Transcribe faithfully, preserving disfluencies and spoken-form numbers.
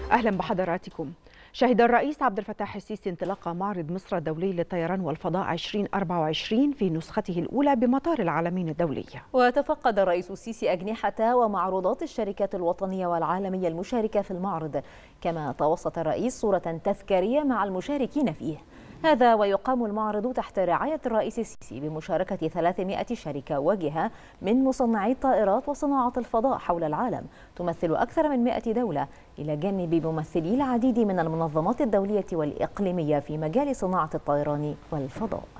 أهلا بحضراتكم. شهد الرئيس عبد الفتاح السيسي انطلاق معرض مصر الدولي للطيران والفضاء ألفين وأربعة وعشرين في نسخته الأولى بمطار العالمين الدولي. وتفقد الرئيس السيسي أجنحة ومعروضات الشركات الوطنية والعالمية المشاركة في المعرض، كما توسط الرئيس صورة تذكارية مع المشاركين فيه. هذا ويقام المعرض تحت رعاية الرئيس السيسي بمشاركة ثلاثمائة شركة وجهة من مصنعي الطائرات وصناعة الفضاء حول العالم، تمثل أكثر من مائة دولة، إلى جانب ممثلي العديد من المنظمات الدولية والإقليمية في مجال صناعة الطيران والفضاء.